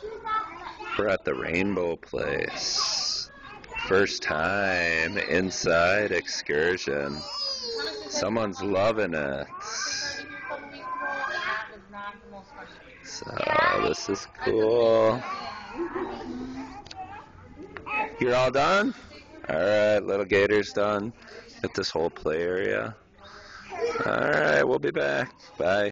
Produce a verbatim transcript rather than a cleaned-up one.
We're at the Rainbow Place. First time inside excursion. Someone's loving it. So this is cool. You're all done? Alright, little Gator's done. At this whole play area. Alright, we'll be back. Bye.